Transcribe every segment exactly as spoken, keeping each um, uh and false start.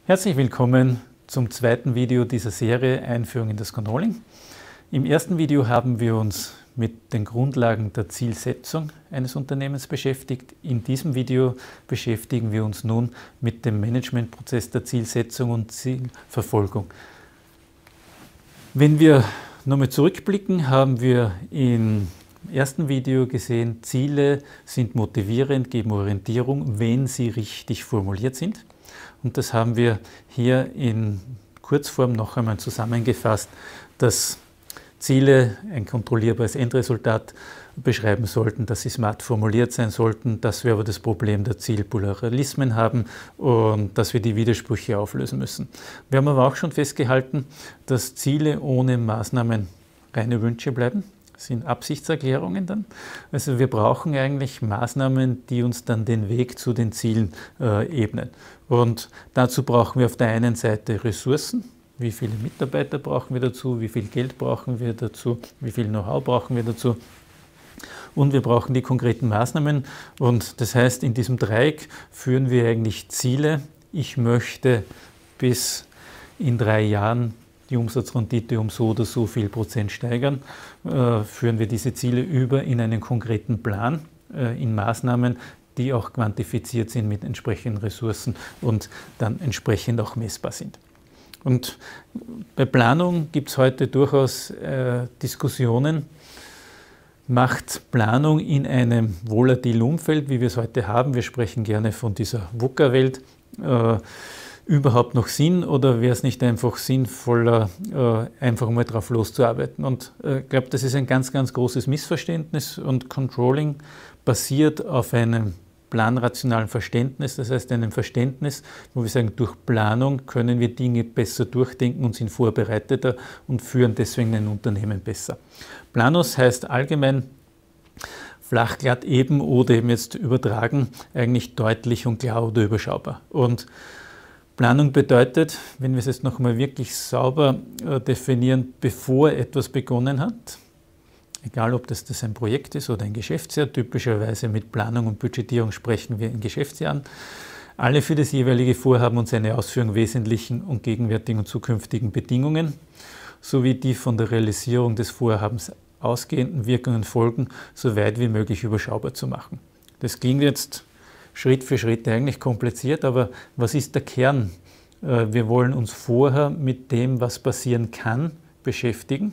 Herzlich willkommen zum zweiten Video dieser Serie Einführung in das Controlling. Im ersten Video haben wir uns mit den Grundlagen der Zielsetzung eines Unternehmens beschäftigt. In diesem Video beschäftigen wir uns nun mit dem Managementprozess der Zielsetzung und Zielverfolgung. Wenn wir nochmal zurückblicken, haben wir im ersten Video gesehen, Ziele sind motivierend, geben Orientierung, wenn sie richtig formuliert sind. Und das haben wir hier in Kurzform noch einmal zusammengefasst, dass Ziele ein kontrollierbares Endresultat beschreiben sollten, dass sie smart formuliert sein sollten, dass wir aber das Problem der Zielpluralismen haben und dass wir die Widersprüche auflösen müssen. Wir haben aber auch schon festgehalten, dass Ziele ohne Maßnahmen reine Wünsche bleiben. Das sind Absichtserklärungen dann. Also wir brauchen eigentlich Maßnahmen, die uns dann den Weg zu den Zielen äh, ebnen. Und dazu brauchen wir auf der einen Seite Ressourcen. Wie viele Mitarbeiter brauchen wir dazu? Wie viel Geld brauchen wir dazu? Wie viel Know-how brauchen wir dazu? Und wir brauchen die konkreten Maßnahmen. Und das heißt, in diesem Dreieck führen wir eigentlich Ziele. Ich möchte bis in drei Jahren die Umsatzrendite um so oder so viel Prozent steigern, äh, führen wir diese Ziele über in einen konkreten Plan, äh, in Maßnahmen, die auch quantifiziert sind mit entsprechenden Ressourcen und dann entsprechend auch messbar sind. Und bei Planung gibt es heute durchaus äh, Diskussionen. Macht Planung in einem volatilen Umfeld, wie wir es heute haben, wir sprechen gerne von dieser VUCA-Welt, äh, überhaupt noch Sinn oder wäre es nicht einfach sinnvoller, äh, einfach mal drauf loszuarbeiten? Und ich äh, glaube, das ist ein ganz, ganz großes Missverständnis und Controlling basiert auf einem planrationalen Verständnis, das heißt einem Verständnis, wo wir sagen, durch Planung können wir Dinge besser durchdenken und sind vorbereiteter und führen deswegen ein Unternehmen besser. Planus heißt allgemein flach, glatt, eben oder eben jetzt übertragen, eigentlich deutlich und klar oder überschaubar. Und Planung bedeutet, wenn wir es jetzt nochmal wirklich sauber äh, definieren, bevor etwas begonnen hat, egal ob das, das ein Projekt ist oder ein Geschäftsjahr, typischerweise mit Planung und Budgetierung sprechen wir in Geschäftsjahren, alle für das jeweilige Vorhaben und seine Ausführung wesentlichen und gegenwärtigen und zukünftigen Bedingungen sowie die von der Realisierung des Vorhabens ausgehenden Wirkungen und Folgen so weit wie möglich überschaubar zu machen. Das klingt jetzt Schritt für Schritt eigentlich kompliziert, aber was ist der Kern? Wir wollen uns vorher mit dem, was passieren kann, beschäftigen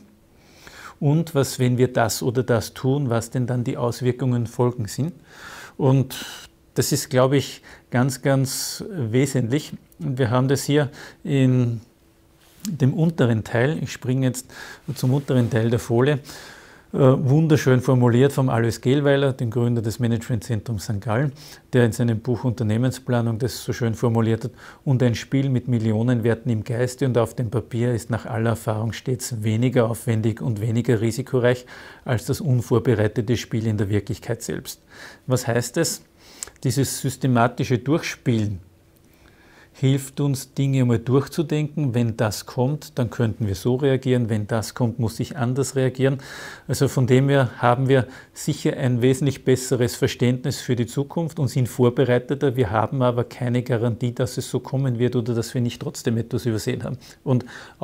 und was, wenn wir das oder das tun, was denn dann die Auswirkungen und Folgen sind. Und das ist, glaube ich, ganz, ganz wesentlich. Und wir haben das hier in dem unteren Teil, ich springe jetzt zum unteren Teil der Folie, wunderschön formuliert vom Alois Gehlweiler, dem Gründer des Managementzentrums Sankt Gallen, der in seinem Buch Unternehmensplanung das so schön formuliert hat. Und ein Spiel mit Millionenwerten im Geiste und auf dem Papier ist nach aller Erfahrung stets weniger aufwendig und weniger risikoreich als das unvorbereitete Spiel in der Wirklichkeit selbst. Was heißt es? Dieses systematische Durchspielen hilft uns, Dinge einmal durchzudenken. Wenn das kommt, dann könnten wir so reagieren. Wenn das kommt, muss ich anders reagieren. Also von dem her haben wir sicher ein wesentlich besseres Verständnis für die Zukunft und sind vorbereiteter. Wir haben aber keine Garantie, dass es so kommen wird oder dass wir nicht trotzdem etwas übersehen haben. Und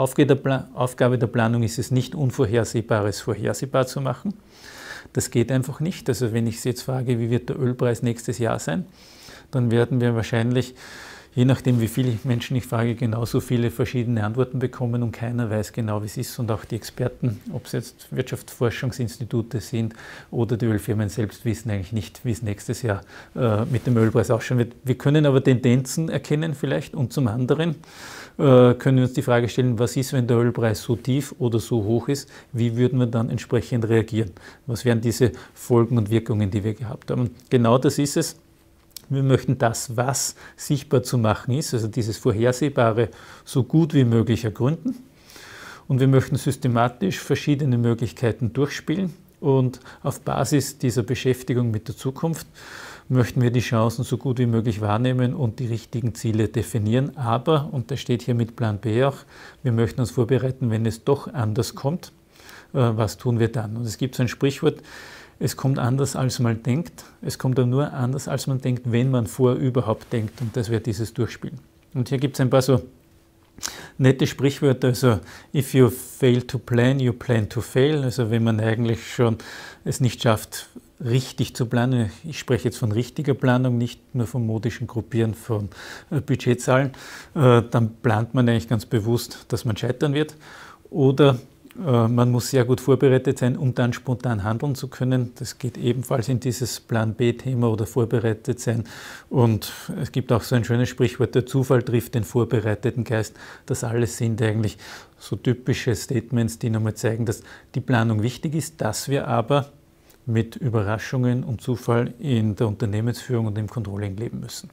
Aufgabe der Planung ist es nicht, Unvorhersehbares vorhersehbar zu machen. Das geht einfach nicht. Also wenn ich Sie jetzt frage, wie wird der Ölpreis nächstes Jahr sein, dann werden wir wahrscheinlich, je nachdem, wie viele Menschen ich frage, genauso viele verschiedene Antworten bekommen und keiner weiß genau, wie es ist. Und auch die Experten, ob es jetzt Wirtschaftsforschungsinstitute sind oder die Ölfirmen selbst, wissen eigentlich nicht, wie es nächstes Jahr äh, mit dem Ölpreis ausschauen wird. Wir können aber Tendenzen erkennen vielleicht und zum anderen äh, können wir uns die Frage stellen, was ist, wenn der Ölpreis so tief oder so hoch ist, wie würden wir dann entsprechend reagieren? Was wären diese Folgen und Wirkungen, die wir gehabt haben? Genau das ist es. Wir möchten das, was sichtbar zu machen ist, also dieses Vorhersehbare, so gut wie möglich ergründen. Und wir möchten systematisch verschiedene Möglichkeiten durchspielen. Und auf Basis dieser Beschäftigung mit der Zukunft möchten wir die Chancen so gut wie möglich wahrnehmen und die richtigen Ziele definieren. Aber, und das steht hier mit Plan B auch, wir möchten uns vorbereiten, wenn es doch anders kommt. Was tun wir dann? Und es gibt so ein Sprichwort, Es kommt anders, als man denkt. Es kommt dann nur anders, als man denkt, wenn man vorher überhaupt denkt. Und das wäre dieses Durchspielen. Und hier gibt es ein paar so nette Sprichwörter, also if you fail to plan, you plan to fail. Also wenn man eigentlich schon es nicht schafft, richtig zu planen, ich spreche jetzt von richtiger Planung, nicht nur vom modischen Gruppieren von äh, Budgetzahlen, äh, dann plant man eigentlich ganz bewusst, dass man scheitern wird. Oder äh, man muss sehr gut vorbereitet sein, um dann spontan handeln zu können. Das geht ebenfalls in dieses Plan-B-Thema oder vorbereitet sein. Und es gibt auch so ein schönes Sprichwort, der Zufall trifft den vorbereiteten Geist. Das alles sind eigentlich so typische Statements, die nochmal zeigen, dass die Planung wichtig ist, dass wir aber mit Überraschungen und Zufall in der Unternehmensführung und im Controlling leben müssen.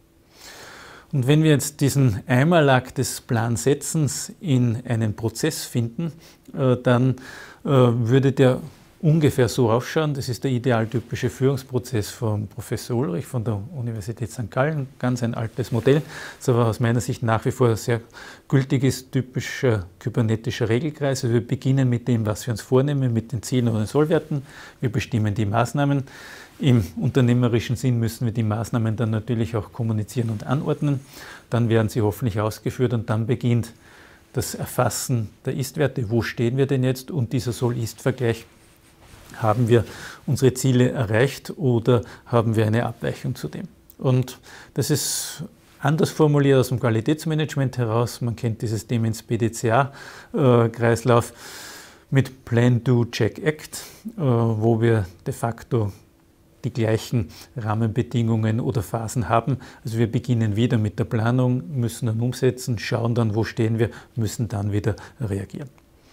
Und wenn wir jetzt diesen Einmalakt des Plansetzens in einen Prozess finden, dann würde der ungefähr so ausschauen. Das ist der idealtypische Führungsprozess von Professor Ulrich von der Universität Sankt Gallen, ganz ein altes Modell, das aber aus meiner Sicht nach wie vor sehr gültiges, typischer kybernetischer Regelkreis. Also wir beginnen mit dem, was wir uns vornehmen, mit den Zielen und den Sollwerten. Wir bestimmen die Maßnahmen. Im unternehmerischen Sinn müssen wir die Maßnahmen dann natürlich auch kommunizieren und anordnen. Dann werden sie hoffentlich ausgeführt und dann beginnt das Erfassen der Ist-Werte. Wo stehen wir denn jetzt? Und dieser Soll-Ist-Vergleich. Haben wir unsere Ziele erreicht oder haben wir eine Abweichung zu dem? Und das ist anders formuliert aus dem Qualitätsmanagement heraus. Man kennt dieses Siemens B D C A-Kreislauf mit Plan, Do, Check, Act, wo wir de facto die gleichen Rahmenbedingungen oder Phasen haben. Also wir beginnen wieder mit der Planung, müssen dann umsetzen, schauen dann, wo stehen wir, müssen dann wieder reagieren.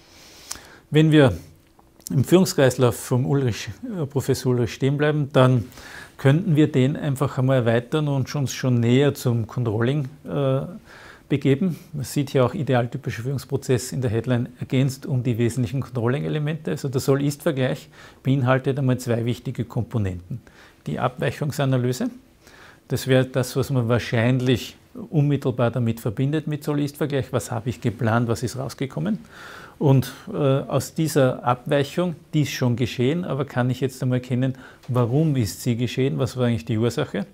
Wenn wir im Führungskreislauf vom Ulrich, äh, Professor Ulrich stehen bleiben, dann könnten wir den einfach einmal erweitern und uns schon näher zum Controlling äh, begeben. Man sieht hier auch idealtypischer Führungsprozess in der Headline ergänzt um die wesentlichen Controlling-Elemente. Also der Soll-Ist-Vergleich beinhaltet einmal zwei wichtige Komponenten. Die Abweichungsanalyse, das wäre das, was man wahrscheinlich unmittelbar damit verbindet mit Soll-Ist-Vergleich. Was habe ich geplant, was ist rausgekommen? Und äh, aus dieser Abweichung, die ist schon geschehen, aber kann ich jetzt einmal erkennen, warum ist sie geschehen, was war eigentlich die Ursache?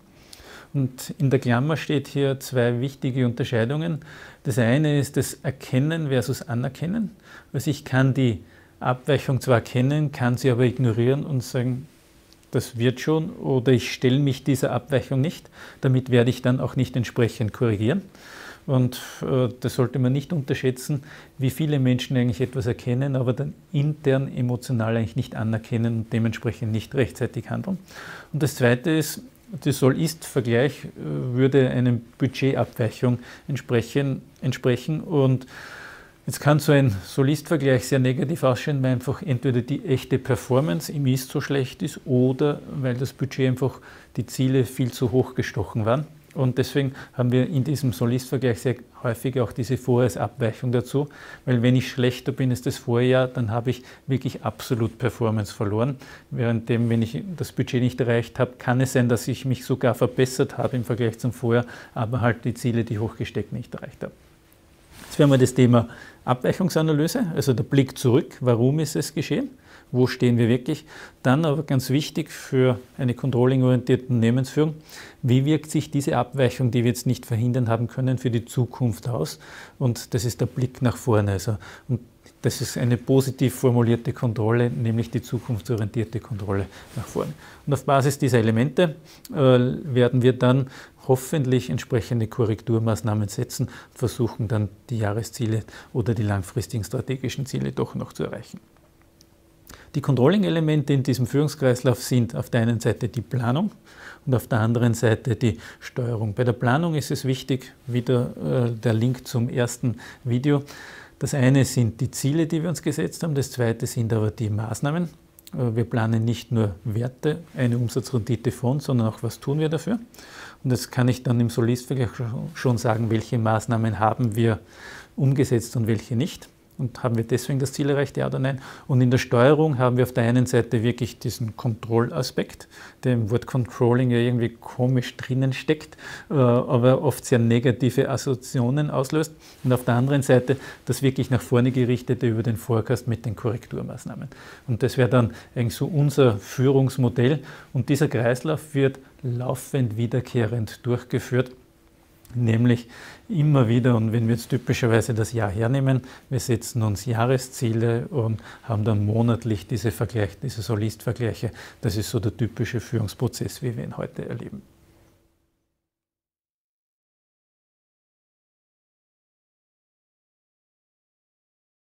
Und in der Klammer steht hier zwei wichtige Unterscheidungen. Das eine ist das Erkennen versus Anerkennen. Also ich kann die Abweichung zwar erkennen, kann sie aber ignorieren und sagen, das wird schon, oder ich stelle mich dieser Abweichung nicht. Damit werde ich dann auch nicht entsprechend korrigieren. Und äh, das sollte man nicht unterschätzen, wie viele Menschen eigentlich etwas erkennen, aber dann intern emotional eigentlich nicht anerkennen und dementsprechend nicht rechtzeitig handeln. Und das Zweite ist, der Soll-Ist-Vergleich äh, würde einer Budgetabweichung entsprechen, entsprechen. Und jetzt kann so ein Soll-Ist-Vergleich sehr negativ ausschauen, weil einfach entweder die echte Performance im Ist so schlecht ist oder weil das Budget einfach die Ziele viel zu hoch gestochen waren. Und deswegen haben wir in diesem Soll-Ist-Vergleich sehr häufig auch diese Vorjahresabweichung dazu, weil wenn ich schlechter bin als das Vorjahr, dann habe ich wirklich absolut Performance verloren. Währenddem, wenn ich das Budget nicht erreicht habe, kann es sein, dass ich mich sogar verbessert habe im Vergleich zum Vorjahr, aber halt die Ziele, die hochgesteckt, nicht erreicht habe. Jetzt wären wir das Thema Abweichungsanalyse, also der Blick zurück, warum ist es geschehen? Wo stehen wir wirklich? Dann aber ganz wichtig für eine controlling-orientierte Unternehmensführung, wie wirkt sich diese Abweichung, die wir jetzt nicht verhindern haben können, für die Zukunft aus? Und das ist der Blick nach vorne. Also, und das ist eine positiv formulierte Kontrolle, nämlich die zukunftsorientierte Kontrolle nach vorne. Und auf Basis dieser Elemente äh, werden wir dann hoffentlich entsprechende Korrekturmaßnahmen setzen und versuchen dann die Jahresziele oder die langfristigen strategischen Ziele doch noch zu erreichen. Die Controlling-Elemente in diesem Führungskreislauf sind auf der einen Seite die Planung und auf der anderen Seite die Steuerung. Bei der Planung ist es wichtig, wieder äh, der Link zum ersten Video. Das eine sind die Ziele, die wir uns gesetzt haben, das zweite sind aber die Maßnahmen. Äh, wir planen nicht nur Werte, eine Umsatzrendite von, sondern auch, was tun wir dafür. Und das kann ich dann im Soll-Ist-Vergleich schon sagen, welche Maßnahmen haben wir umgesetzt und welche nicht. Und haben wir deswegen das Ziel erreicht, ja oder nein? Und in der Steuerung haben wir auf der einen Seite wirklich diesen Kontrollaspekt, der im Wort Controlling ja irgendwie komisch drinnen steckt, aber oft sehr negative Assoziationen auslöst. Und auf der anderen Seite das wirklich nach vorne gerichtete über den Forecast mit den Korrekturmaßnahmen. Und das wäre dann eigentlich so unser Führungsmodell. Und dieser Kreislauf wird laufend wiederkehrend durchgeführt. Nämlich immer wieder, und wenn wir jetzt typischerweise das Jahr hernehmen, wir setzen uns Jahresziele und haben dann monatlich diese Vergleich, diese Soll-Ist-Vergleiche. Das ist so der typische Führungsprozess, wie wir ihn heute erleben.